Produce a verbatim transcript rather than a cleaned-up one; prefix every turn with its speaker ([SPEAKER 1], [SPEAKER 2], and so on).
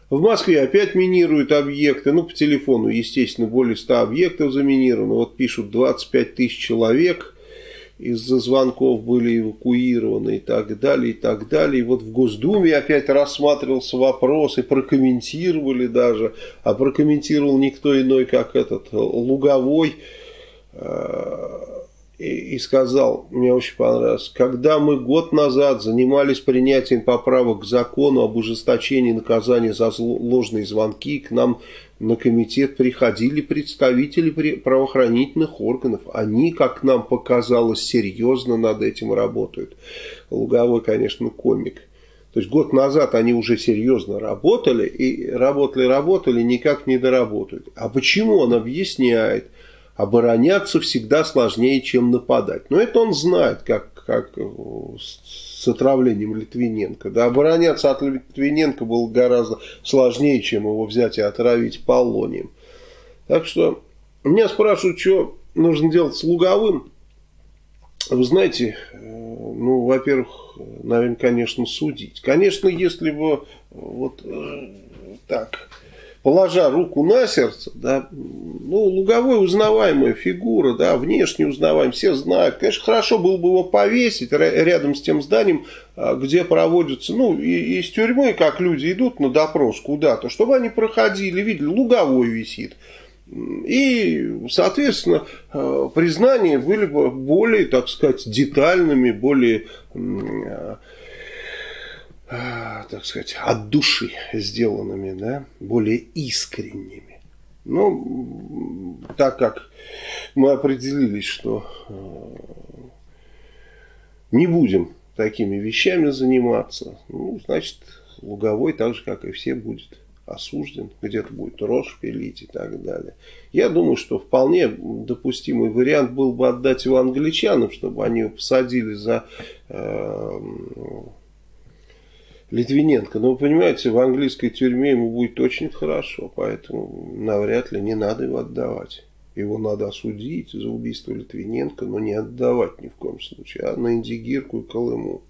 [SPEAKER 1] В Москве опять минируют объекты, ну по телефону, естественно, более ста объектов заминировано, вот пишут двадцать пять тысяч человек из-за звонков были эвакуированы и так далее, и так далее. И вот в Госдуме опять рассматривался вопрос и прокомментировали даже, а прокомментировал никто иной, как этот Луговой, и сказал, мне очень понравилось, когда мы год назад занимались принятием поправок к закону об ужесточении наказания за ложные звонки, к нам на комитет приходили представители правоохранительных органов. Они, как нам показалось, серьезно над этим работают. Луговой, конечно, комик. То есть год назад они уже серьезно работали, и работали-работали, никак не доработают. А почему, он объясняет. Обороняться всегда сложнее, чем нападать. Но это он знает, как, как с отравлением Литвиненко. Да, обороняться от Литвиненко было гораздо сложнее, чем его взять и отравить полонием. Так что меня спрашивают, что нужно делать с Луговым. Вы знаете, ну, во-первых, наверное, конечно, судить. Конечно, если бы вот так... Положа руку на сердце, да, ну, Луговой узнаваемая фигура, да, внешне узнаваемая, все знают. Конечно, хорошо было бы его повесить рядом с тем зданием, где проводятся, ну, и, из тюрьмы, как люди идут на допрос куда-то, чтобы они проходили, видели, Луговой висит. И, соответственно, признания были бы более, так сказать, детальными, более... так сказать, от души сделанными, да, более искренними. Ну, так как мы определились, что не будем такими вещами заниматься, ну, значит, Луговой, так же, как и все, будет осужден, где-то будет рожь пилить и так далее. Я думаю, что вполне допустимый вариант был бы отдать его англичанам, чтобы они его посадили за... Э, Литвиненко, но вы понимаете, в английской тюрьме ему будет очень хорошо, поэтому навряд ли не надо его отдавать. Его надо осудить за убийство Литвиненко, но не отдавать ни в коем случае, а на Индигирку и Колыму.